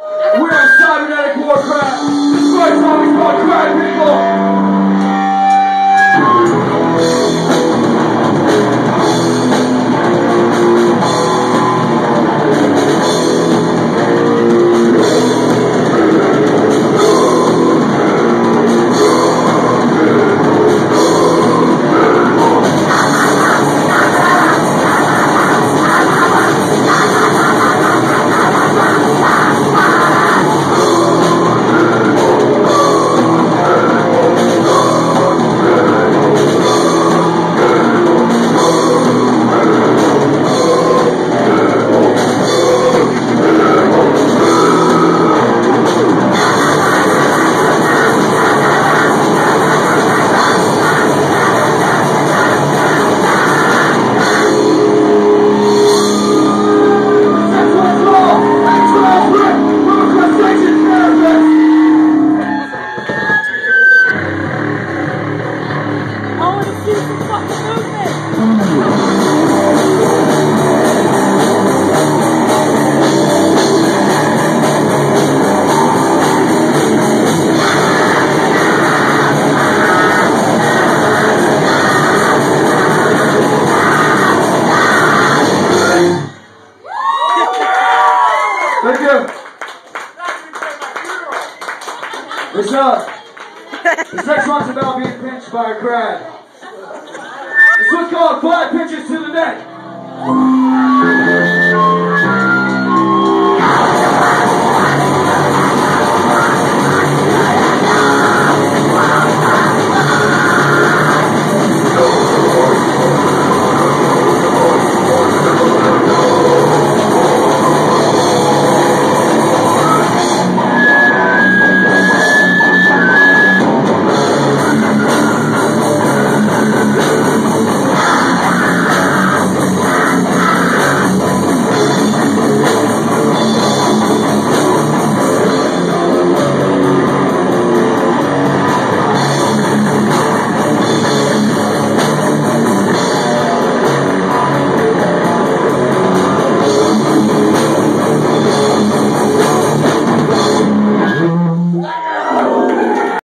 We're cybernetic warcraft. This is my topic called crime people. Thank you. This next one's about being pinched by a crab. This one's called 5 Pinches to the Neck.